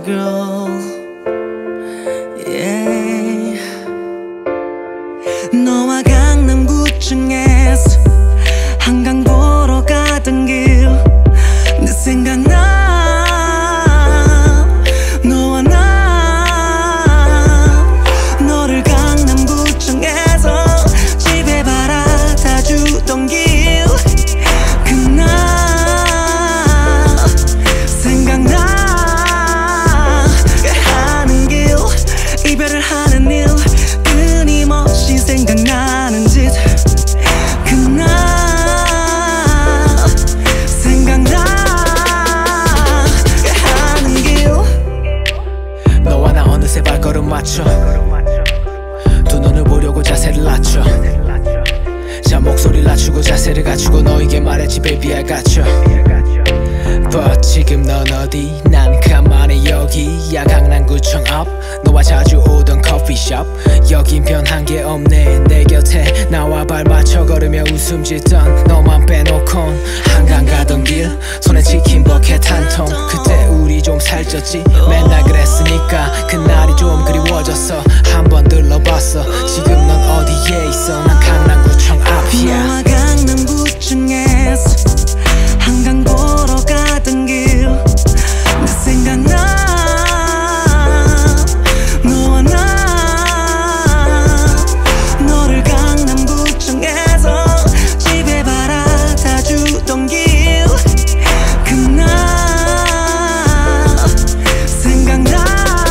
girl. Yeah. 너와 강남구청에서 한강 보러 가던 길 내 생각나. 너와 나 너를 강남구청에서 집에 바라다 주던 길 그날 생각나. 가는 길 이별을 하는 일 끊임없이 생각나는 짓 그날 생각나. 가는 길 너와 나 어느새 발걸음 맞춰 두 눈을 보려고 자세를 낮춰 자 목소리를 낮추고 자세를 갖추고 너에게 말했지 baby I got you. But 지금 넌 어디 난 가만히 여기야 강남구청 앞 너와 자주 오던 커피숍 여긴 변한 게 없네. 내 곁에 나와 발 맞춰 걸으며 웃음 짓던 너만 빼놓곤 한강 가던 길 손에 치킨 버켓 한 통. 그때 우리 좀 살쪘지 맨날 그랬으니까 그날이 좀 그리워졌어. 한번 들러봤어. 지금 넌 어디에 있어. 난 강남구청 앞이야. 너와 강남구청에서 한강 보러 가던 길 내 생각나. 너와 나 너를 강남구청에서 집에 바라다 주던 길 그날 생각나.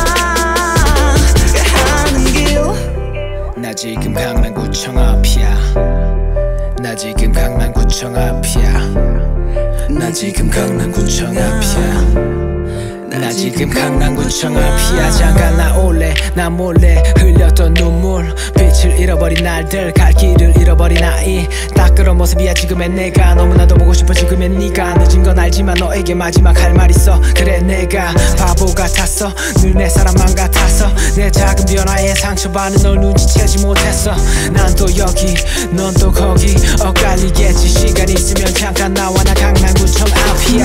가는 길 나 지금 강남구청 앞이야. 나 지금 강남구청 앞이야. 나 지금 강남구청 앞이야. 나 지금 강남구청 앞이야. 잠깐 나올래 나 몰래 흘렸던 눈물 빛을 잃어버린 날들 갈 길을 잃어버린 아이 딱 그런 모습이야 지금의 내가. 너무나도 보고 싶어 지금의 네가. 늦은 건 알지만 너에게 마지막 할 말 있어. 그래 내가 바보 같았어. 늘 내 사람만 같았어. 내 작은 변화에 상처받는 널 눈치채지 못했어. 난 또 여기 넌 또 거기 엇갈리겠지. 시간 있으면 잠깐 나와 나 강남구청 앞이야.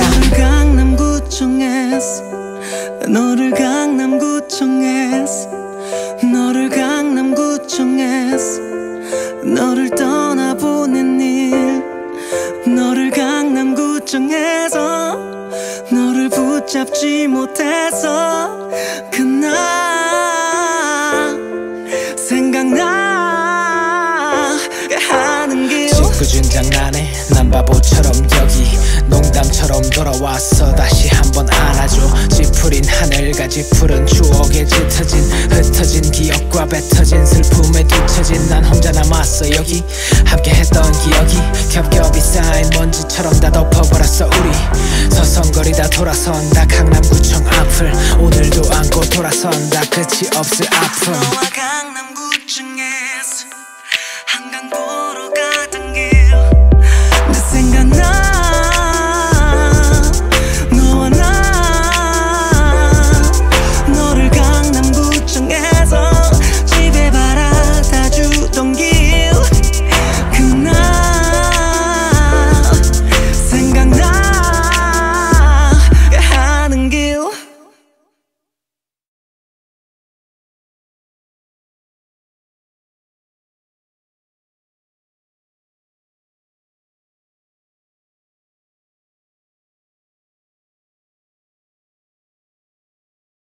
너를 강남구청에서 너를 강남구청에서 너를 떠나보낸 일 너를 강남구청에서 너를 붙잡지 못해서 그날 생각나. 가는 길 짓궂은 장난에 난 바보처럼 여기 농담처럼 돌아왔어. 다시 한번 안아줘. 찌푸린 하늘과 찌푸른 추억에 짙어진 흩어진 기억과 뱉어진 슬픔에 뒤처진 난 혼자 남았어. 여기 함께했던 기억이 겹겹이 쌓인 먼지처럼 다 덮어버렸어. 우리 서성거리다 돌아선다 강남구청 앞을 오늘도 안고 돌아선다 끝이 없을 아픔. 너와 강남구